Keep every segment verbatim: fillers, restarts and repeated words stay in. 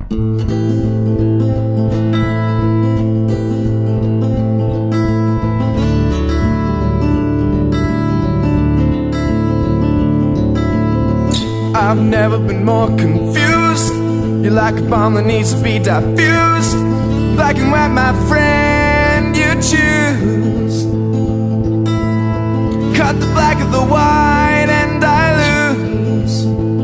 I've never been more confused. You're like a bomb that needs to be diffused. Black and white, my friend, you choose. Cut the black of the white and I lose.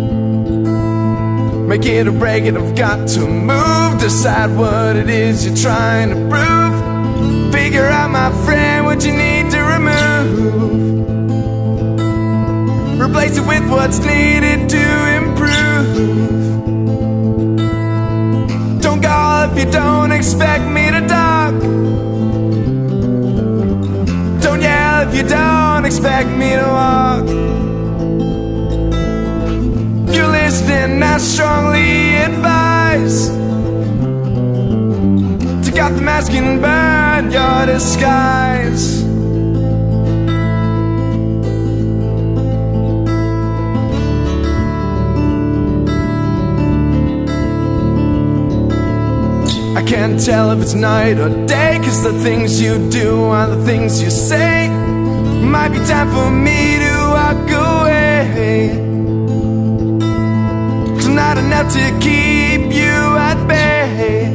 Make it or break it, I've got to move. Decide what it is you're trying to prove. Figure out, my friend, what you need to remove. Replace it with what's needed to improve. Don't call if you don't expect me to talk. Don't yell if you don't expect me to walk. If you're listening, I strongly advise. Take off the mask and burn your disguise. I can't tell if it's night or day, 'cause the things you do are the things you say. Might be time for me to walk away. 'Cause I'm not enough to keep you at bay.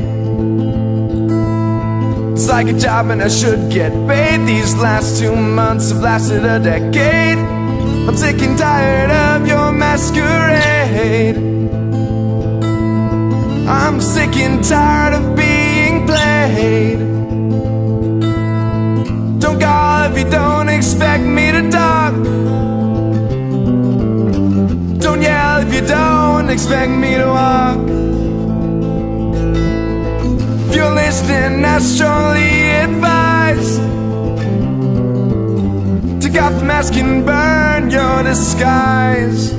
It's like a job and I should get paid. These last two months have lasted a decade. I'm sick and tired of your masquerade. I'm sick and tired of being played. Don't call if you don't expect me to talk. Don't yell if you don't expect me to walk. If you're listening, I strongly advise. Take off the mask and burn your disguise.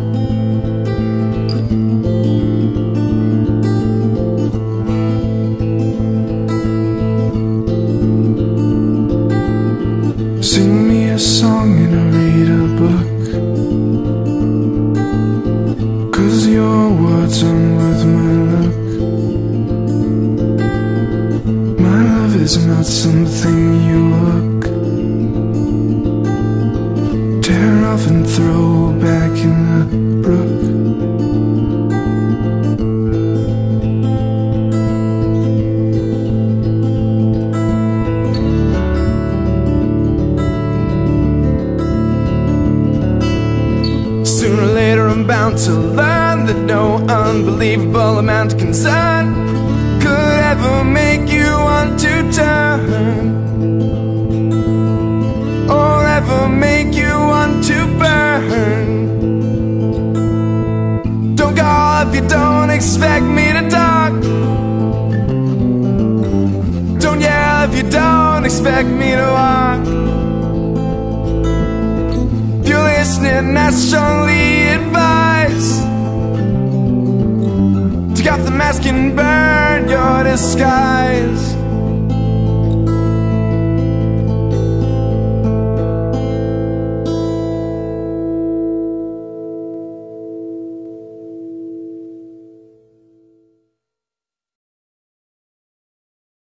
Sing me a song and I'll read a book, 'cause your words aren't worth my look. My love is not something you hook, tear off and throw back in the brook. Sooner or later I'm bound to learn that no unbelievable amount of concern could ever make you want to turn, or ever make you want to burn. Don't call if you don't expect me to talk. Don't yell if you don't expect me to walk. If you're listening, I strongly advise. Take off the mask and burn your disguise.